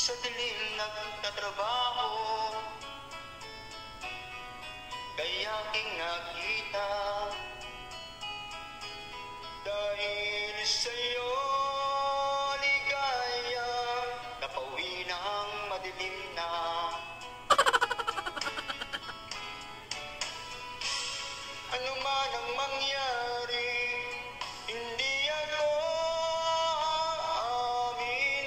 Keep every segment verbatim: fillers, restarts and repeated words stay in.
Sa dilim nagtatrabaho, kaya aking nakita. Dahil sa'yo ligaya, napauwi ng madilim na. Ano man ang mangyari, hindi ako aamin.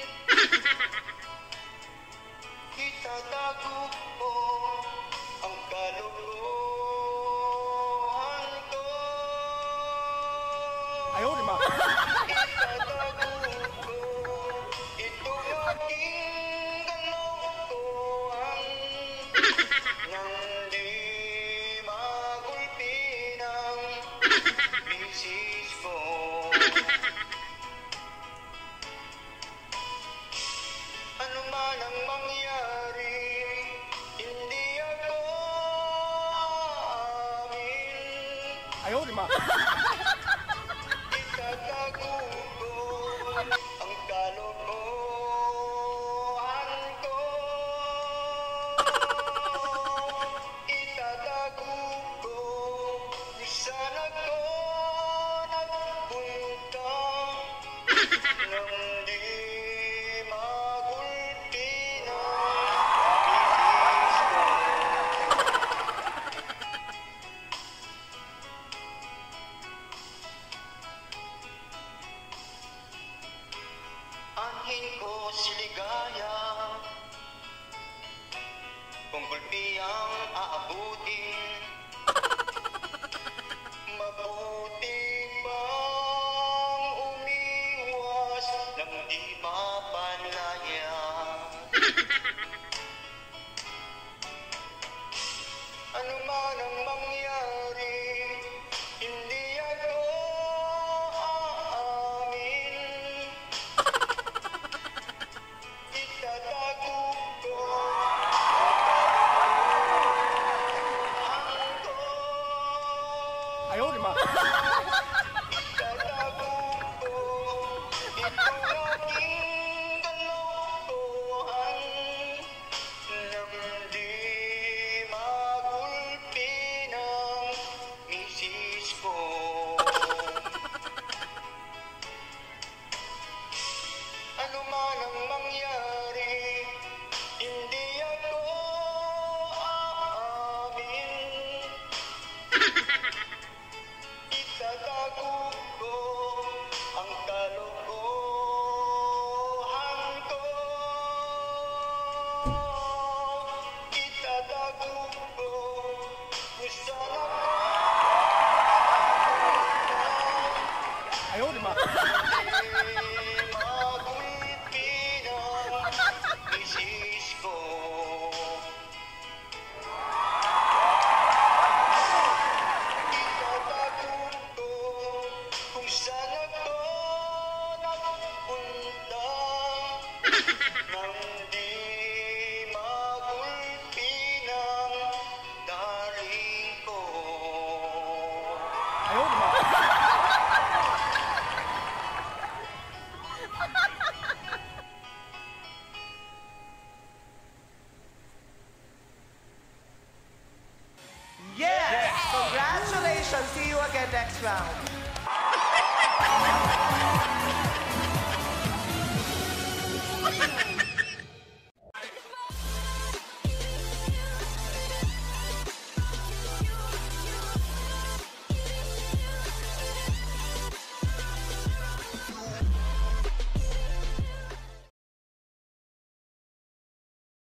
Itatago ko ang kalokohan ko. Ayaw, di ba? Itatago ko itong aking kalokohan nang di magulpi ng misis ko. Ano man ang mangyari, hindi ako aamin. Ayaw, di ba? Itatago ko ang kalokohan ko. Itatago ko di sana ko nagpunta nang di magulpi ng misis ko. Anhin ko si ligaya, kung gulpi ang aabutin, mabuti pang umiwas nang di mapalaya. Ano man ang mangyari, hindi ako aamin. Itatago ko ang ko. Ayaw, di ba? Itatago ko itong aking kalokohan nang di magulpi ng misis ko. Ano man ang mangyari, hindi ako aamin. Itatago ko ang kalokohan ko. Itatago ko kung saan ako Ayaw, di ba? magulpi ng misis ko. Itatago ko kung saan ako nagpunta nang di magulpi ng darling ko. Ayaw, di ba? Yes! Congratulations! See you again next round.